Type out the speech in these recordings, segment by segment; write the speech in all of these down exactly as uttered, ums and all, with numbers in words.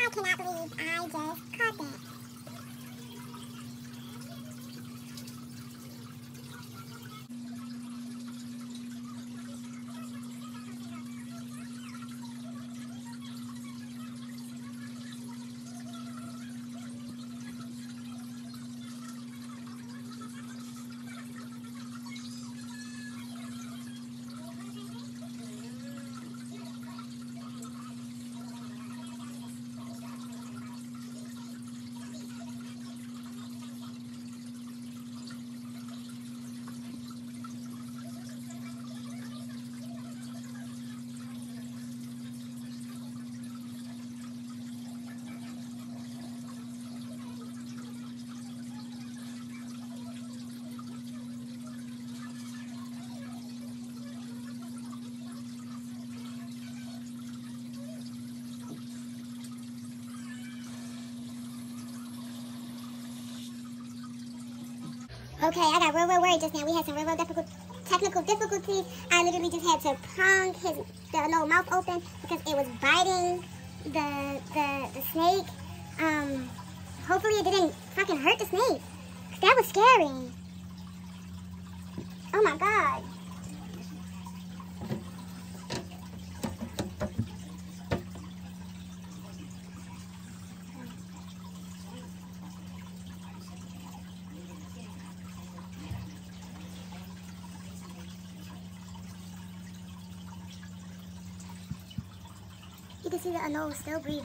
I cannot believe I just caught that. Okay, I got real, real worried just now. We had some real, real difficult, technical difficulties. I literally just had to prong his the little mouth open because it was biting the the the snake. Um, hopefully it didn't fucking hurt the snake. That was scary. Oh my god. You can see the anole still breathing.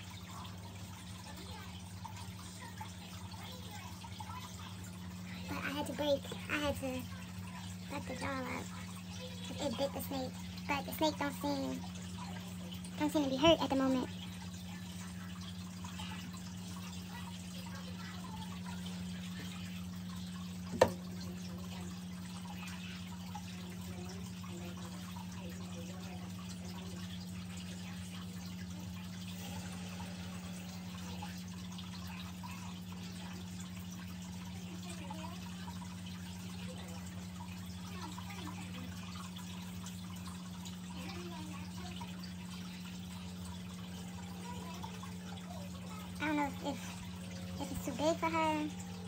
But I had to break. I had to let the jaw up. Because it bit the snake. But the snake don't seem, don't seem to be hurt at the moment. I don't know if, if, if it's too big for her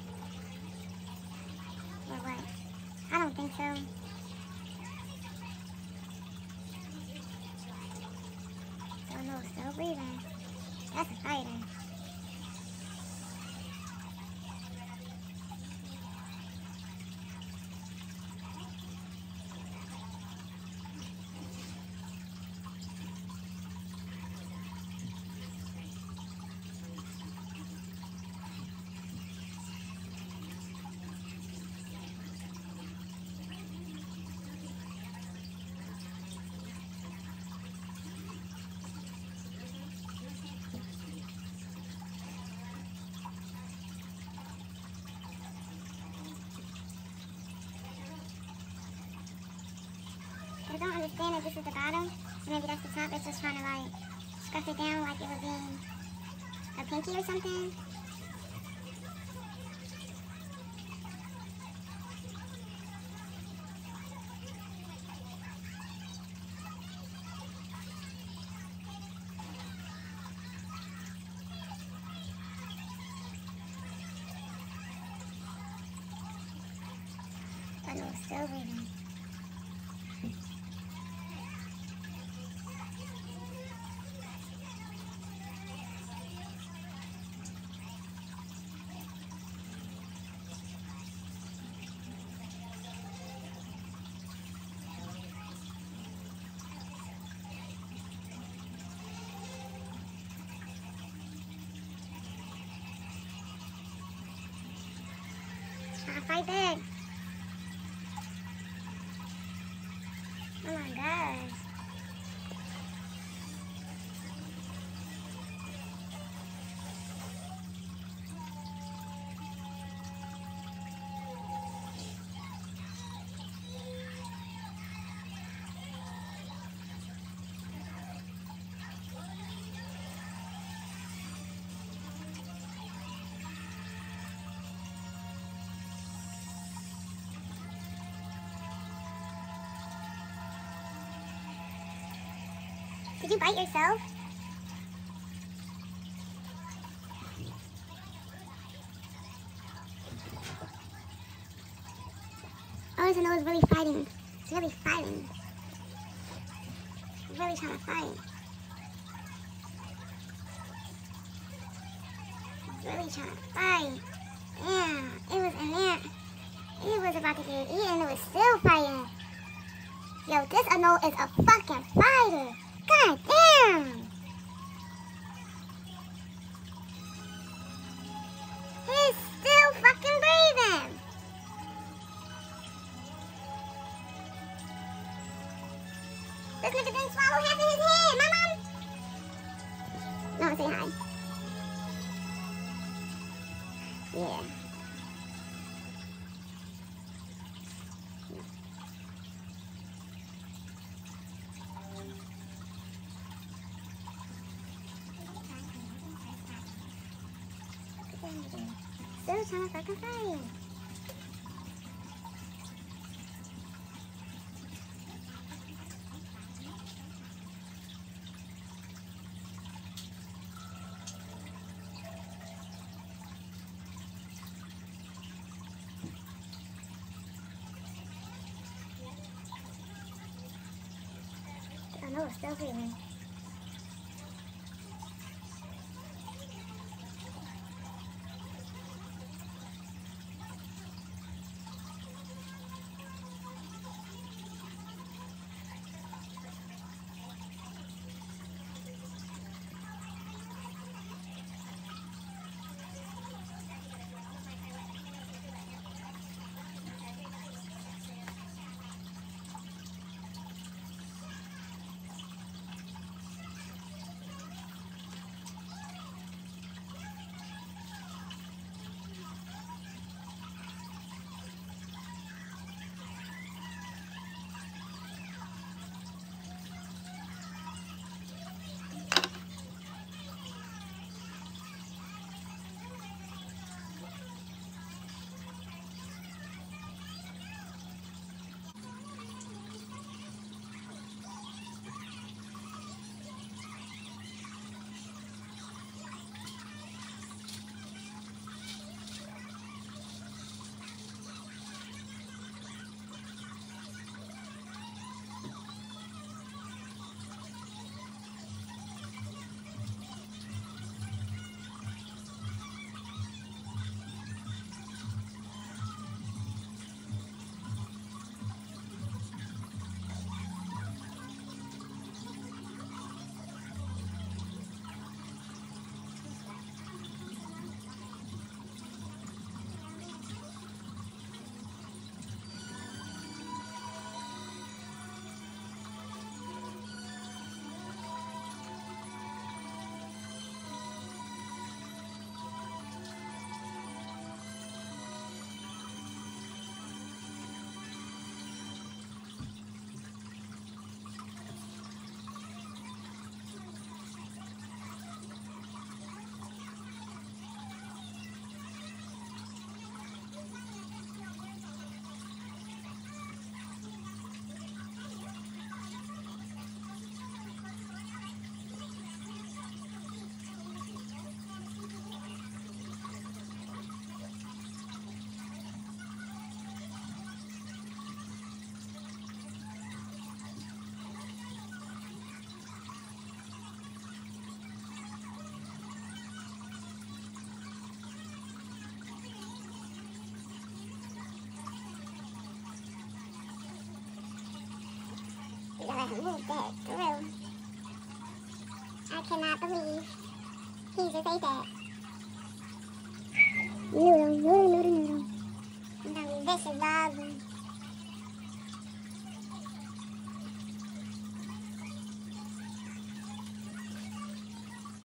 or what. I don't think so. So no, still breathing. That's a fighter. I don't understand if this is the bottom, and maybe that's the top. It's just trying to like scuff it down like it would be a pinky or something. But no, still breathing. Trying to fight back. Oh my gosh. Did you bite yourself? notice the nose really fighting. It's really fighting. It's really trying to fight. It's really trying to fight. Yeah, it was in there. It was about to get eaten and it was still fighting. Yo, this anole is a fucking fighter. God damn. He's still fucking breathing. This nigga didn't swallow half of his head, my mom. No, say hi. Yeah. Still trying to fucking fight. I know it's still breathing. Let him move that through. I cannot believe he just ate that. Noodle, noodle, noodle, noodle. I'm gonna be vicious, dog.